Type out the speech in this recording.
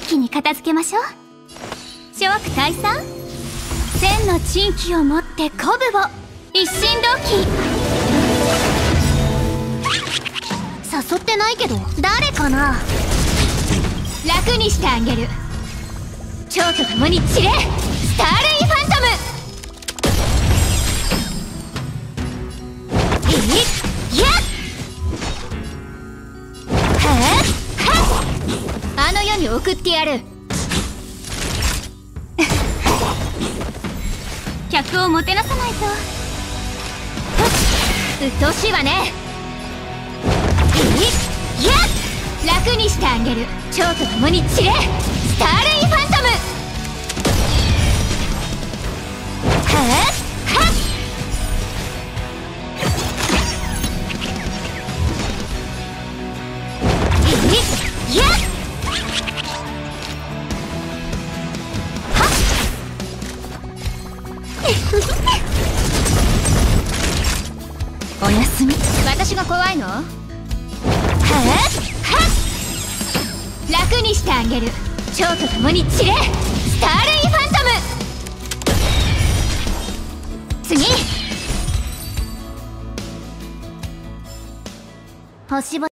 気に片付けましょう。諸悪退散。千の珍奇をもって鼓舞を。一心同期。誘ってないけど誰かな。楽にしてあげる。蝶と共に散れ。スターレイファントム。いやっはっ、あの世に送ってやる。客をもてなさないと。うっとうしいわね。いやっ、楽にしてあげる。蝶と共に散れ。スターレイファントム。はっはっ、いやっはっおやすみ。私が怖いの？はっはっ、楽にしてあげる。蝶と共に散れ。スターレイファントム。次。星